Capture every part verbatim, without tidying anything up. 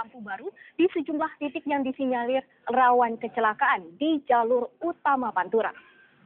lampu baru di sejumlah titik yang disinyalir rawan kecelakaan di jalur utama Pantura.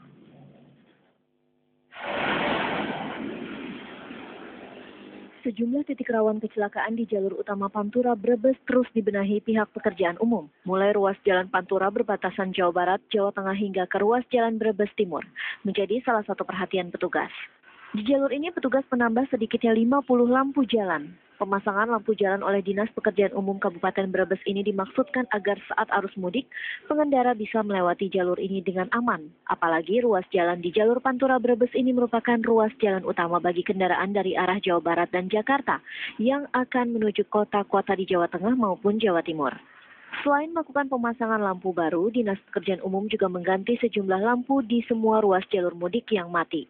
Sejumlah titik rawan kecelakaan di jalur utama Pantura Brebes terus dibenahi pihak pekerjaan umum. Mulai ruas jalan Pantura berbatasan Jawa Barat, Jawa Tengah hingga ke ruas jalan Brebes Timur, menjadi salah satu perhatian petugas. Di jalur ini petugas menambah sedikitnya lima puluh lampu jalan. Pemasangan lampu jalan oleh Dinas Pekerjaan Umum Kabupaten Brebes ini dimaksudkan agar saat arus mudik, pengendara bisa melewati jalur ini dengan aman. Apalagi ruas jalan di jalur Pantura Brebes ini merupakan ruas jalan utama bagi kendaraan dari arah Jawa Barat dan Jakarta yang akan menuju kota-kota di Jawa Tengah maupun Jawa Timur. Selain melakukan pemasangan lampu baru, Dinas Pekerjaan Umum juga mengganti sejumlah lampu di semua ruas jalur mudik yang mati.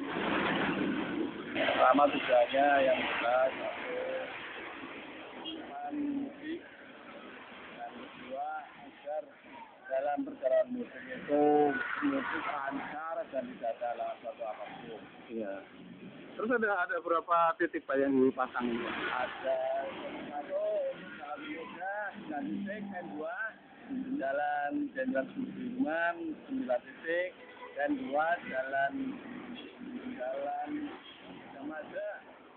Pertama tujuannya yang jelas mudik, dan kedua agar dalam perjalanan mudik itu mudik lancar dan tidak ada halangan suatu apapun. Iya. Terus ada ada berapa titik Pak yang dipasang ini? Ada satu jalan muda sembilan titik, dan dua jalan Jenderal Sudirman sembilan titik, dan dua jalan jalan Gajah.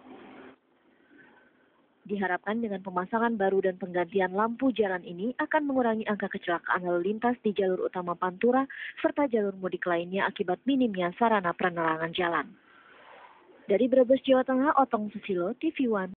Diharapkan dengan pemasangan baru dan penggantian lampu jalan ini akan mengurangi angka kecelakaan lalu lintas di jalur utama Pantura serta jalur mudik lainnya akibat minimnya sarana penerangan jalan. Dari Brebes, Jawa Tengah, Otong Susilo, T V One.